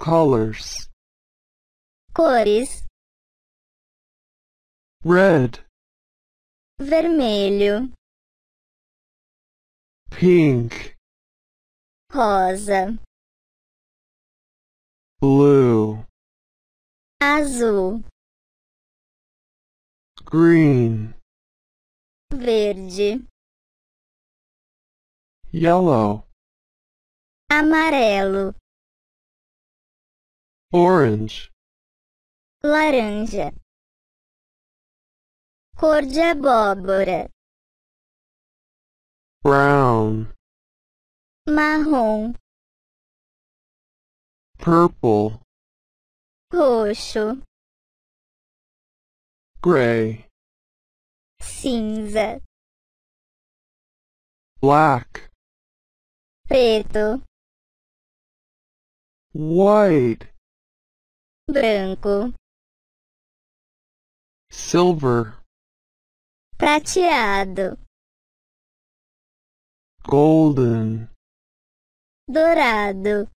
colors. Cores: Red, vermelho, pink, rosa, blue, azul, green, verde, yellow, amarelo, orange, laranja, cor de abóbora, brown, marrom, purple, roxo, gray, cinza, black, preto, white, branco, silver, prateado, golden, dorado,